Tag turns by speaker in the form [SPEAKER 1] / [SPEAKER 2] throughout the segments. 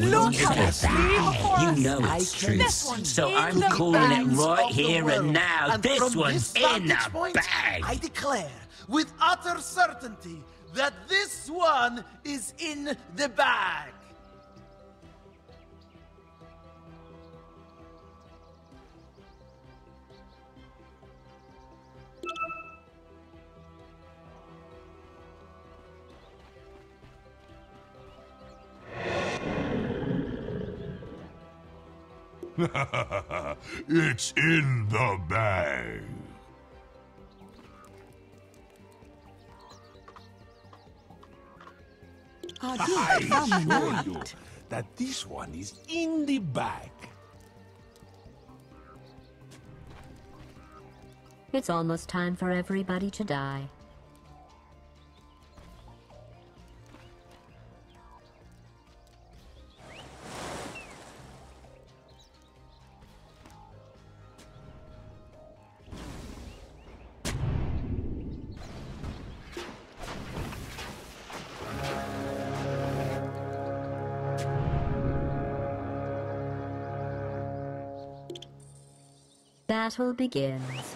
[SPEAKER 1] Look how it's
[SPEAKER 2] You know it's true. So I'm calling it right here and now. This one's in the bag.
[SPEAKER 3] I declare with utter certainty that this one is in the bag.
[SPEAKER 4] It's in the bag. I assure you that this one is in the bag.
[SPEAKER 5] It's almost time for everybody to die. Battle begins.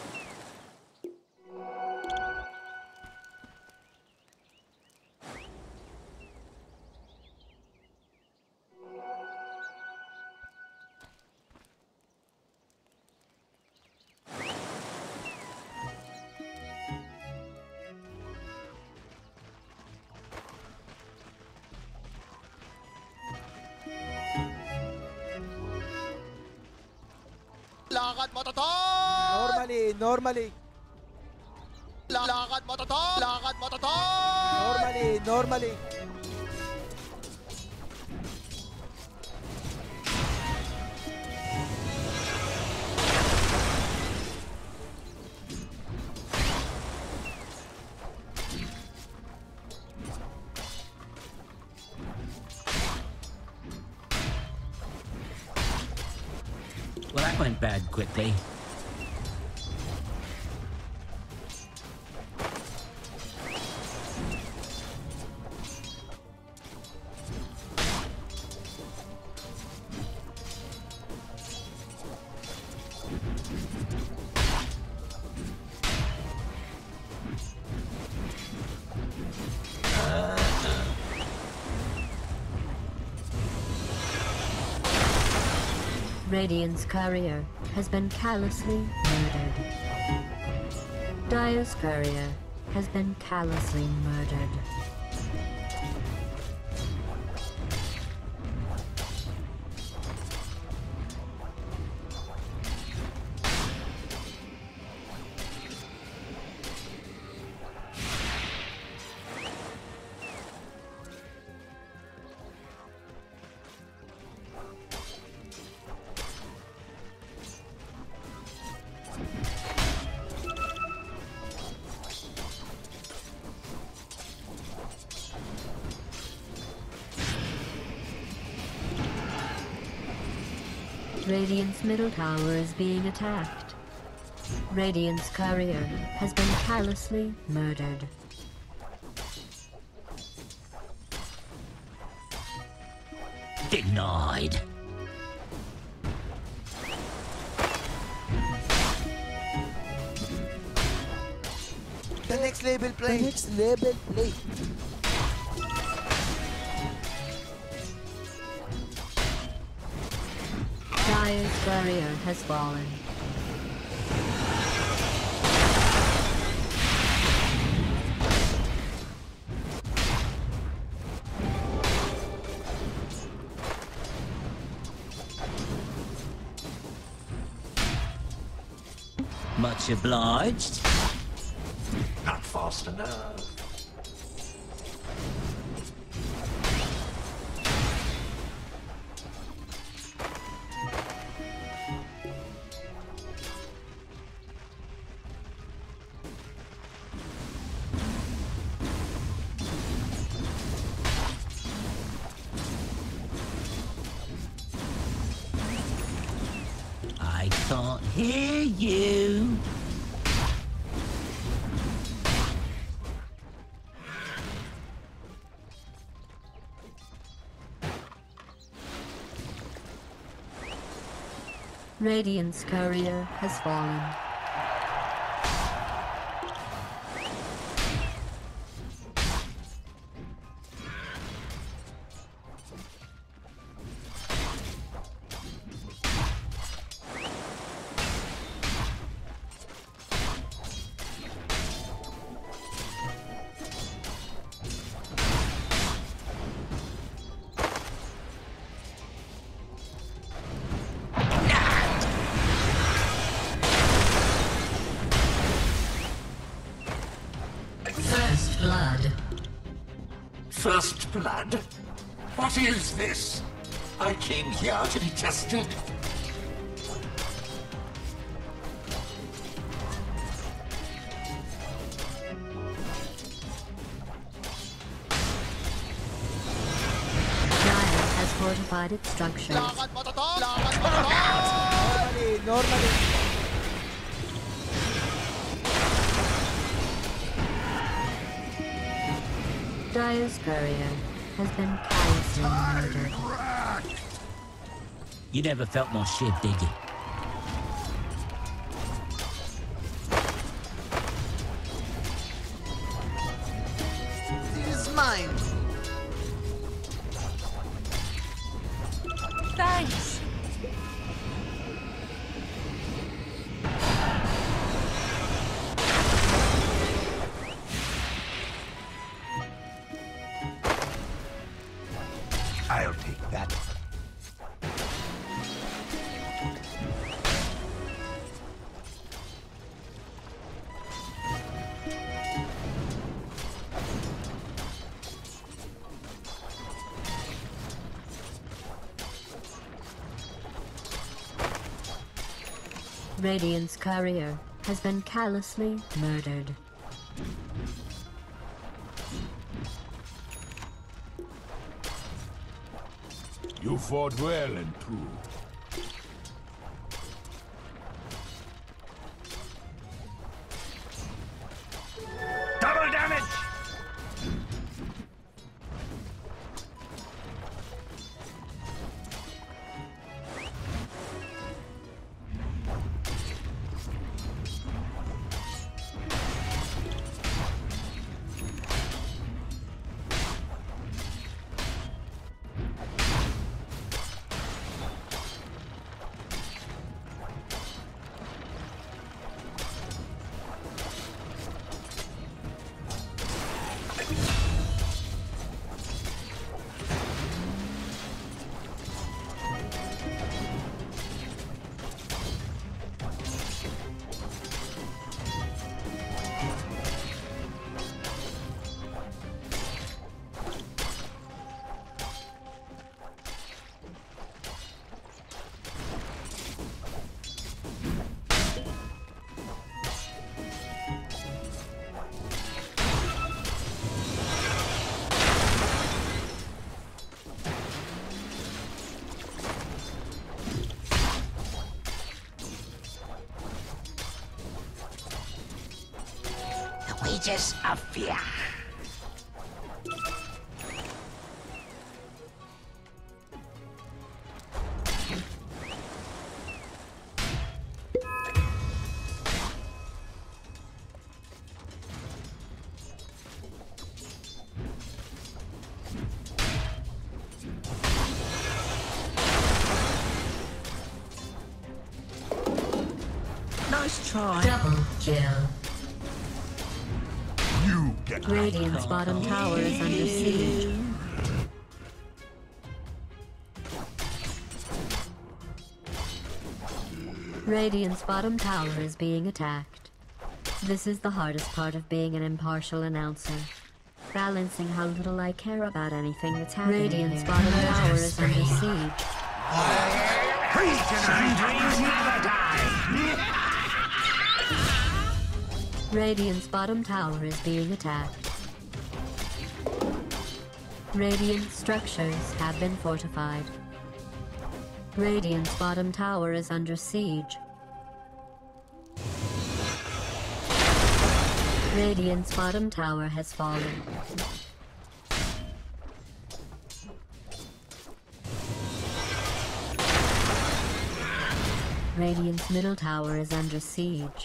[SPEAKER 6] Lakad mo to!
[SPEAKER 7] Normally.
[SPEAKER 6] Lakad mo to! Lakad mo to!
[SPEAKER 7] Normally.
[SPEAKER 2] Well, that went bad quickly.
[SPEAKER 5] Radiant's courier has been callously murdered. Dire's courier has been callously murdered. Radiant's middle tower is being attacked. Radiant's courier has been callously murdered.
[SPEAKER 2] Denied.
[SPEAKER 7] The next level play.
[SPEAKER 5] Dire's barrier has fallen.
[SPEAKER 2] Much obliged.
[SPEAKER 3] Not fast enough.
[SPEAKER 2] I can't hear you.
[SPEAKER 5] Radiant's courier has fallen.
[SPEAKER 2] First blood? What is this? I came here to be tested.
[SPEAKER 5] Dire has fortified its structures.
[SPEAKER 6] Lakad mo to! Lakad mo to!
[SPEAKER 7] Normally.
[SPEAKER 5] Dire's courier has been callously murdered.
[SPEAKER 2] You never felt more shit, did you?
[SPEAKER 3] It is mine.
[SPEAKER 1] Thanks.
[SPEAKER 4] I'll take that.
[SPEAKER 5] Radiant's courier has been callously murdered.
[SPEAKER 4] You fought well and true. Double damage!
[SPEAKER 2] Wages of fear. Nice try.
[SPEAKER 5] Double kill.
[SPEAKER 4] You get
[SPEAKER 5] Radiant's bottom tower is under siege. Radiant's bottom tower is being attacked. This is the hardest part of being an impartial announcer. Balancing how little I care about anything that's happening. Radiant's bottom tower is under siege.
[SPEAKER 2] Dreams never die.
[SPEAKER 5] Radiant's bottom tower is being attacked. Radiant structures have been fortified. Radiant's bottom tower is under siege. Radiant's bottom tower has fallen. Radiant's middle tower is under siege.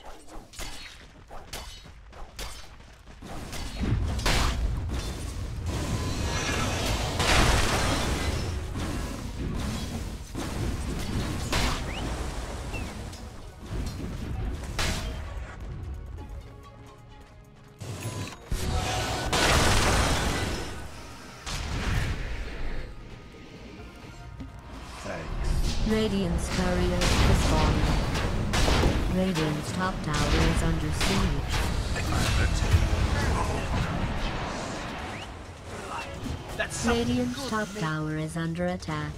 [SPEAKER 5] Radiant's courier is falling. Radiant's top tower is under siege. Radiant's top tower is under attack.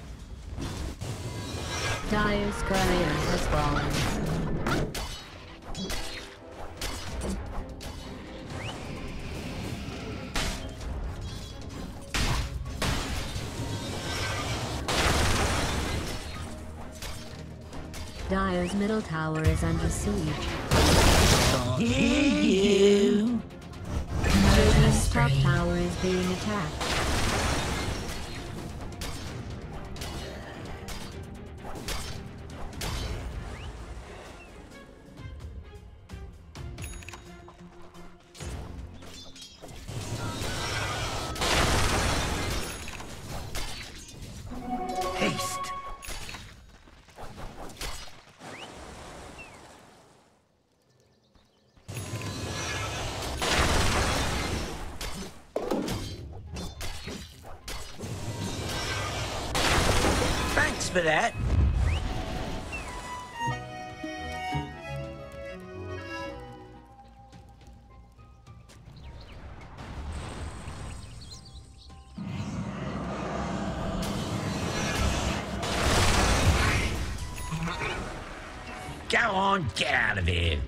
[SPEAKER 5] Dire's courier has fallen. Dire's middle tower is under siege.
[SPEAKER 2] Hear you.
[SPEAKER 5] Radiant's top tower is being attacked.
[SPEAKER 2] Haste. Thanks for that. Go on, get out of here.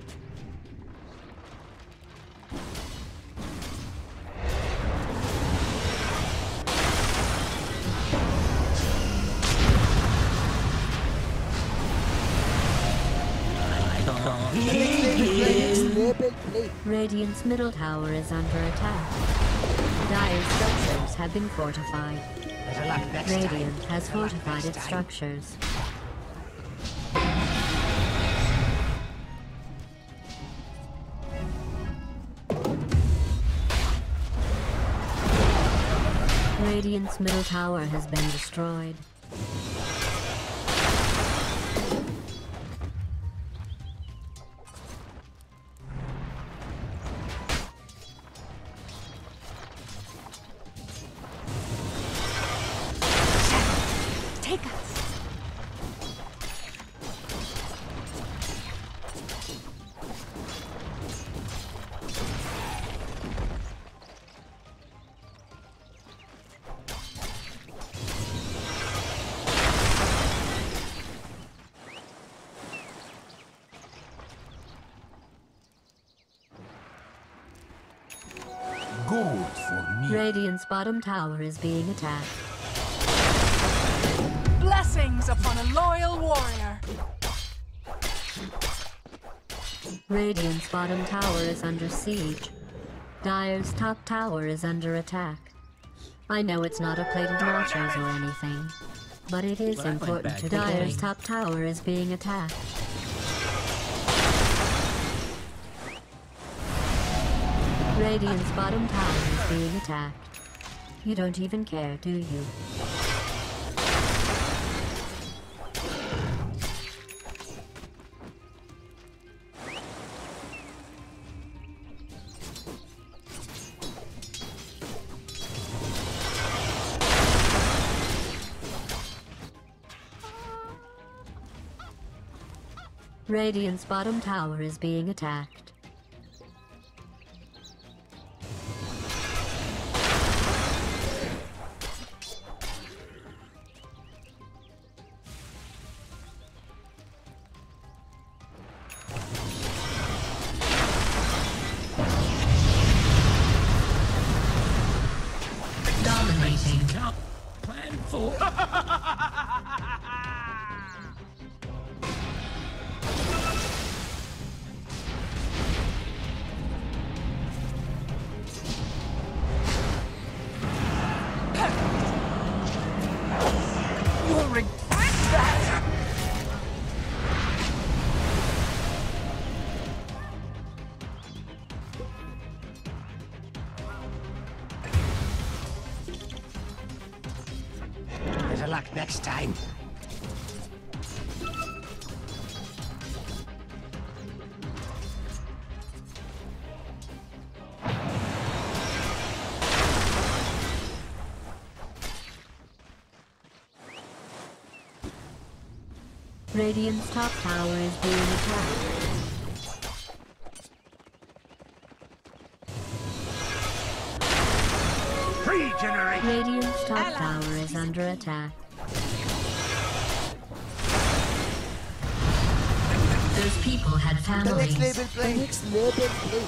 [SPEAKER 5] Radiant's middle tower is under attack. Dire's structures have been fortified. Radiant has fortified its structures. Radiant's middle tower has been destroyed.
[SPEAKER 1] Take us.
[SPEAKER 4] Gold for me.
[SPEAKER 5] Radiant's bottom tower is being attacked.
[SPEAKER 1] Blessings upon a loyal warrior.
[SPEAKER 5] Radiant's bottom tower is under siege. Dire's top tower is under attack. I know it's not a plate of nachos or anything, but it is important to Dire's top tower is being attacked. Radiant's bottom tower is being attacked. You don't even care, do you? Radiant's bottom tower is being attacked.
[SPEAKER 2] Dominating. Plan for.
[SPEAKER 1] You'll regret that!
[SPEAKER 2] luck next time.
[SPEAKER 5] Radiant's top tower is being attacked.
[SPEAKER 2] Regenerate!
[SPEAKER 5] Radiant's top tower is under attack. Those people had
[SPEAKER 7] The next
[SPEAKER 5] families.
[SPEAKER 7] label play. The next label play.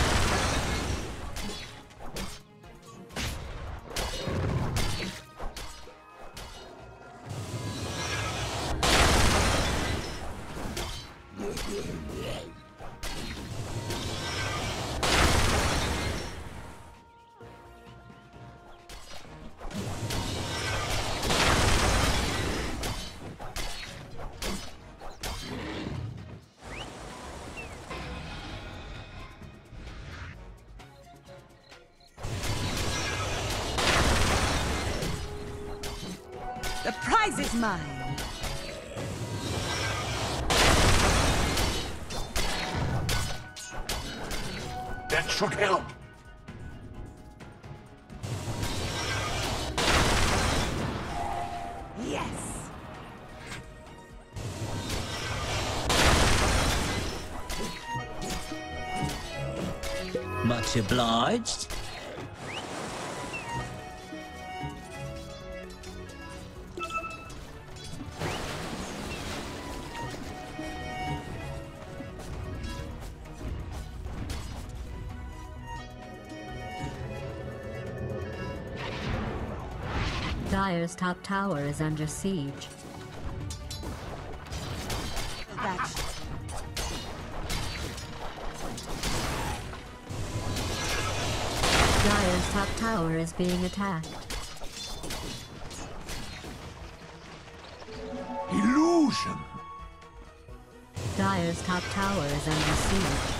[SPEAKER 1] The prize is mine.
[SPEAKER 4] That should help.
[SPEAKER 1] Yes.
[SPEAKER 2] Much obliged.
[SPEAKER 5] Dire's top tower is under siege.
[SPEAKER 1] That.
[SPEAKER 5] Dire's top tower is being attacked.
[SPEAKER 4] Illusion.
[SPEAKER 5] Dire's top tower is under siege.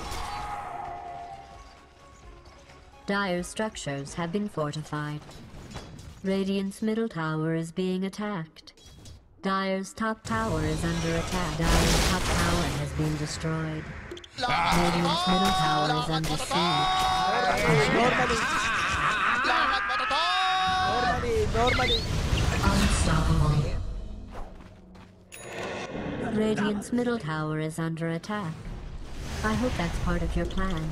[SPEAKER 5] Dire's structures have been fortified. Radiant's middle tower is being attacked. Dire's top tower is under attack. Dire's top tower has been destroyed. Radiant's middle tower is under siege.
[SPEAKER 7] Normally.
[SPEAKER 5] Unstoppable. Radiant's middle tower is under attack. I hope that's part of your plan.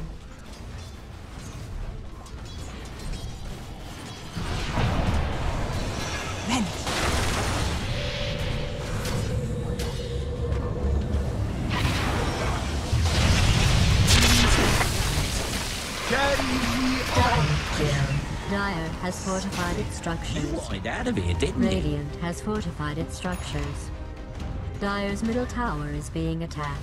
[SPEAKER 5] Dire has fortified its structures.
[SPEAKER 2] You wanted out of here, didn't you?
[SPEAKER 5] Radiant has fortified its structures. Dire's middle tower is being attacked.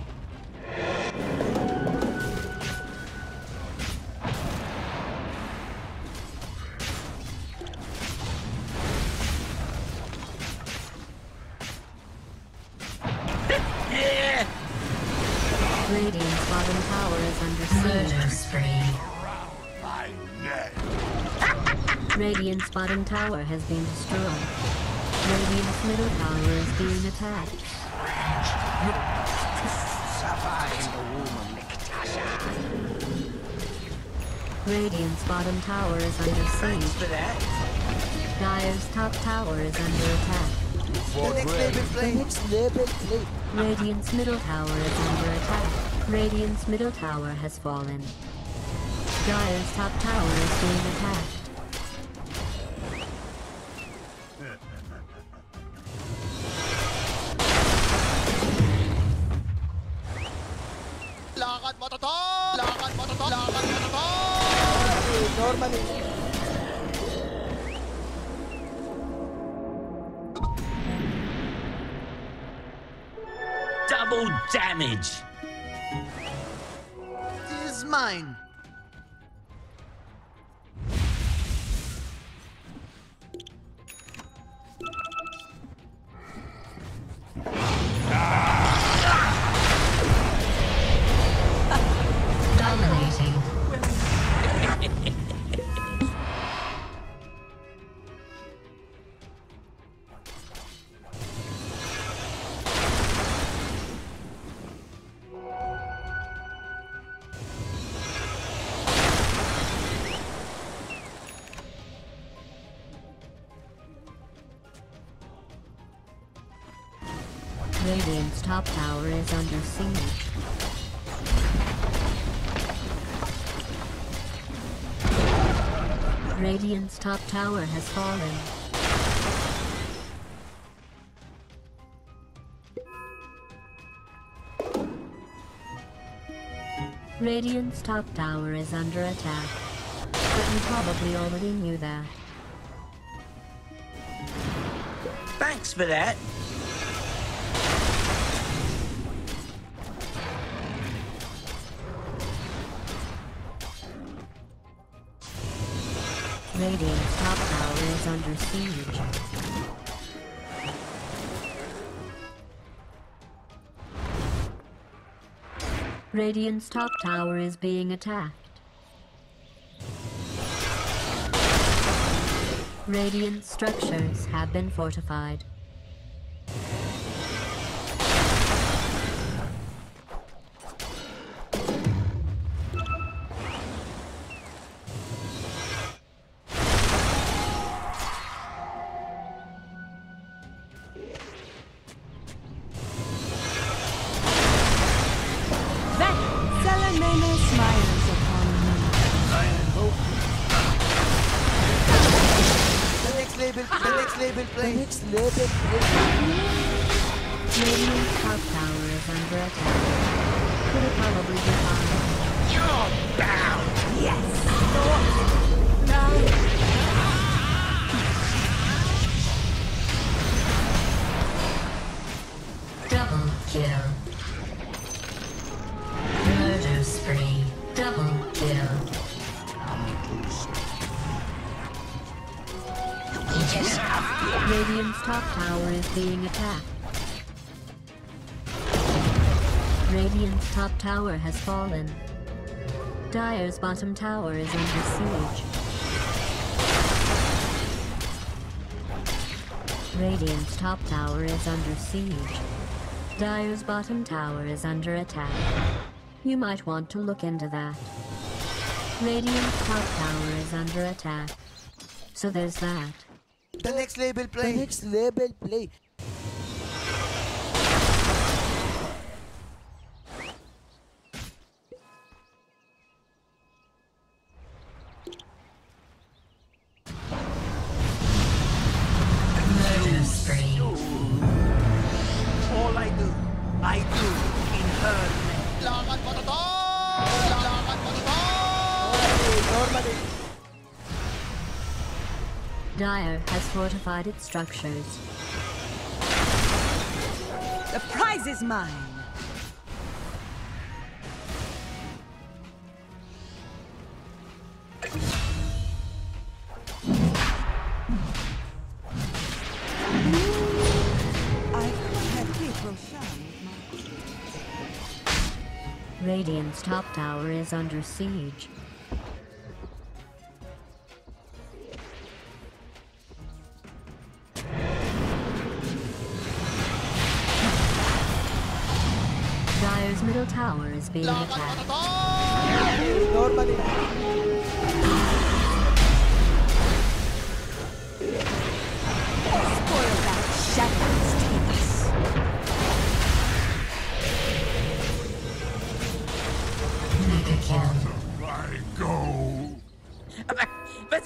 [SPEAKER 5] Radiant's bottom tower is under siege.
[SPEAKER 4] My neck.
[SPEAKER 5] Radiant's bottom tower has been destroyed. Radiant's middle tower is being attacked. Radiant's bottom tower is under siege. Dire's top tower is under attack.
[SPEAKER 7] The next label play.
[SPEAKER 5] Radiant's middle tower is under attack. Radiant's middle tower has fallen. Dire's top tower is being attacked.
[SPEAKER 6] Lakad mo to! Lakad mo to! Lakad mo to!
[SPEAKER 7] Normally.
[SPEAKER 2] Double damage.
[SPEAKER 3] It is mine.
[SPEAKER 5] Dominating. Radiant's top tower is under siege. Radiant's top tower has fallen. Radiant's top tower is under attack, but you probably already knew that.
[SPEAKER 2] Thanks for that.
[SPEAKER 5] Radiant's top tower is under siege. Radiant's top tower is being attacked. Radiant structures have been fortified.
[SPEAKER 1] Salamena smiles upon me.
[SPEAKER 7] The next label play. The next label play.
[SPEAKER 5] Radiant's top tower is under attack. Could it probably be fine?
[SPEAKER 2] You're bound.
[SPEAKER 1] Yes.
[SPEAKER 5] Double kill. Murder spree. Double kill. Radiant's top tower is being attacked. Radiant's top tower has fallen. Dire's bottom tower is under siege. Radiant's top tower is under siege. Dire's bottom tower is under attack. You might want to look into that. Radiant's top tower is under attack. So there's that.
[SPEAKER 7] The next label play. The next label play.
[SPEAKER 5] Murder spree.
[SPEAKER 3] All I do in her name.
[SPEAKER 6] Lakad mo na to! Lakad mo na to!
[SPEAKER 7] Normally.
[SPEAKER 5] Dire has fortified its structures.
[SPEAKER 1] The prize is mine. I could have hit Roshan with my...
[SPEAKER 5] Radiant's top tower is under siege. Dire's middle tower is being
[SPEAKER 6] Lakad mo na
[SPEAKER 5] attacked.
[SPEAKER 6] to!
[SPEAKER 7] Normally.
[SPEAKER 1] Spoil that shadows take us.
[SPEAKER 5] Mega kill.
[SPEAKER 4] I go.
[SPEAKER 2] But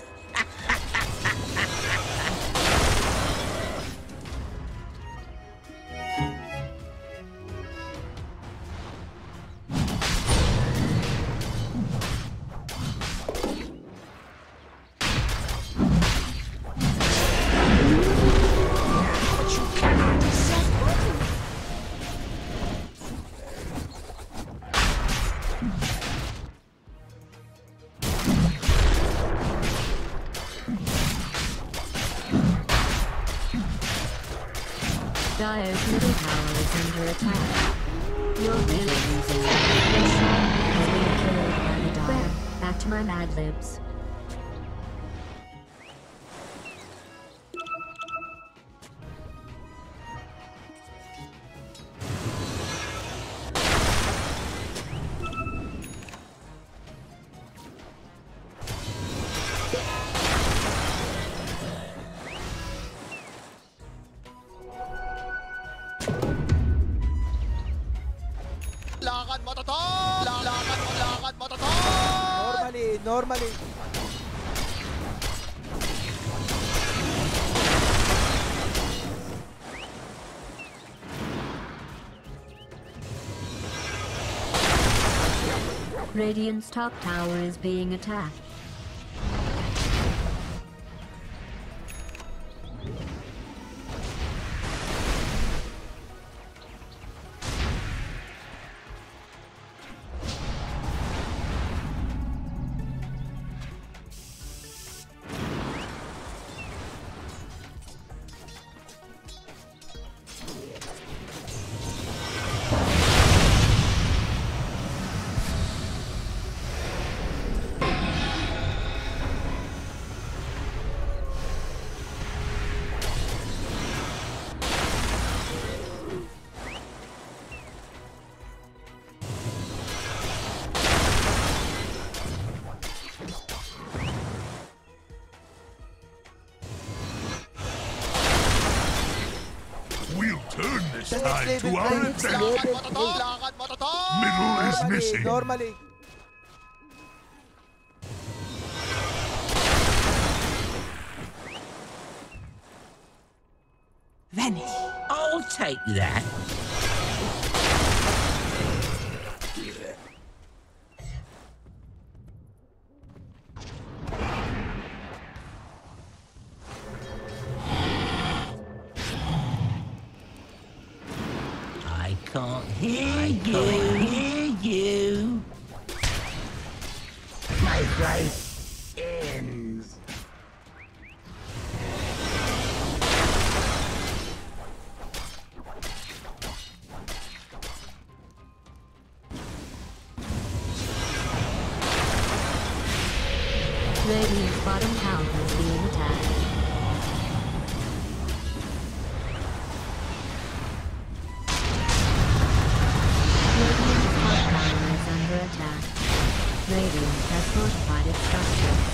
[SPEAKER 5] Dire's middle tower is under attack. You're really losing it. Roshan has been killed by the Dire. Back to my Mad Libs.
[SPEAKER 7] normally.
[SPEAKER 5] Radiant's top tower is being attacked.
[SPEAKER 4] We'll turn this
[SPEAKER 7] The
[SPEAKER 4] tide
[SPEAKER 7] next
[SPEAKER 4] to
[SPEAKER 7] level
[SPEAKER 4] our
[SPEAKER 7] plays
[SPEAKER 4] advantage.
[SPEAKER 6] Lakad mo to to! Lakad mo to to!
[SPEAKER 4] Middle is
[SPEAKER 7] normally,
[SPEAKER 4] missing.
[SPEAKER 7] normally.
[SPEAKER 1] Vanish.
[SPEAKER 2] I'll take that. I can't hear you. My life ends.
[SPEAKER 5] Radiant's bottom tower is being attacked. Radiant's top tower is under attack. Radiant has fortified its structures.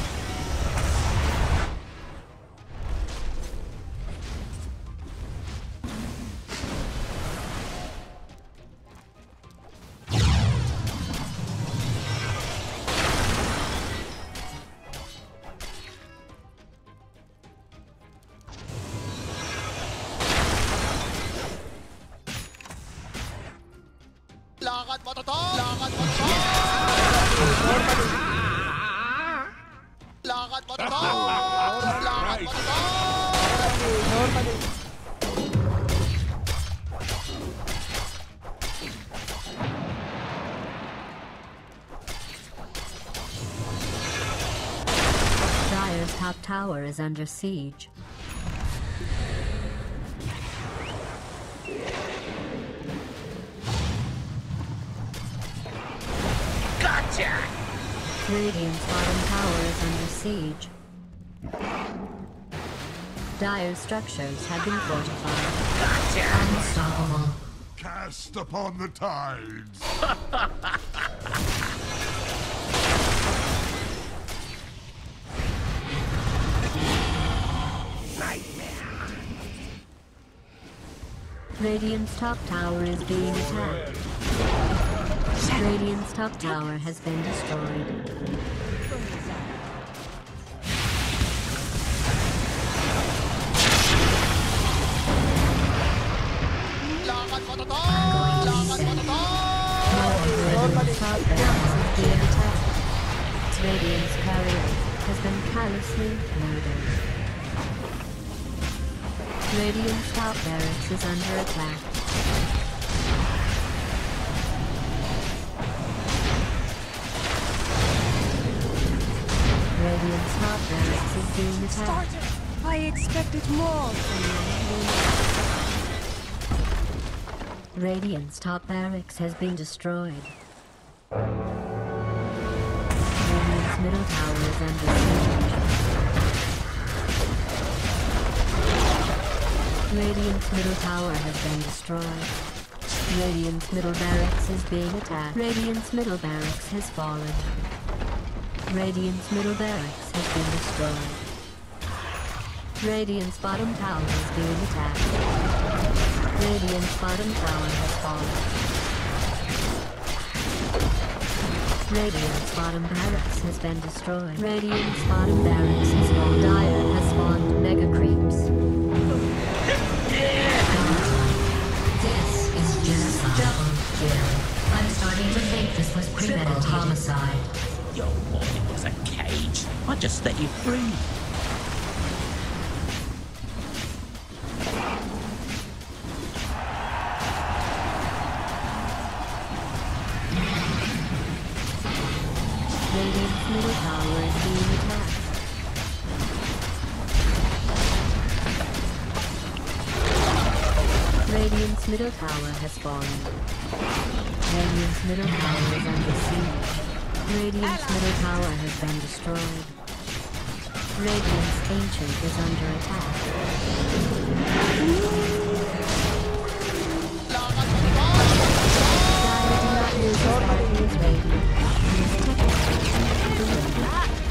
[SPEAKER 6] Lakad mo to to! Lakad mo to to! Lakad mo to to! Lakad mo to to!
[SPEAKER 7] Normally.
[SPEAKER 5] Dire's top tower is under siege.
[SPEAKER 2] Gotcha!
[SPEAKER 5] Radiant's bottom tower is under siege. Dire's structures have been fortified.
[SPEAKER 2] Gotcha!
[SPEAKER 5] Unstoppable.
[SPEAKER 4] Cast upon the tides.
[SPEAKER 5] Radiant's top tower is being attacked. Radiant's top tower has been destroyed.
[SPEAKER 6] Lakad mo to to! Lakad mo to to!
[SPEAKER 5] Radiant's top tower is being attacked. Radiant's carrier has been callously murdered. Radiant's top barracks is under attack. Radiant's top barracks is being attacked.
[SPEAKER 1] I expected more from you.
[SPEAKER 5] Radiant's top barracks has been destroyed. Radiant's middle tower is under siege. Radiant's middle tower has been destroyed. Radiant's middle barracks is being attacked. Radiant's middle barracks has fallen. Radiant's middle barracks has been destroyed. Radiant's bottom tower is being attacked. Radiant's bottom tower has fallen. Radiant's bottom barracks has been destroyed. Radiant's bottom barracks has spawned. Dire has spawned mega creeps.
[SPEAKER 8] This is genocide. Kill. I'm starting to think this was premeditated homicide.
[SPEAKER 2] Your body was a cage. I just let you free.
[SPEAKER 5] Radiant's middle tower is being attacked. Radiant's middle tower has fallen. Radiant's middle tower is under siege. Radiant's middle tower has been destroyed. Radiant's ancient is under attack. Dire do not lose his Radiant. He is technically the winner.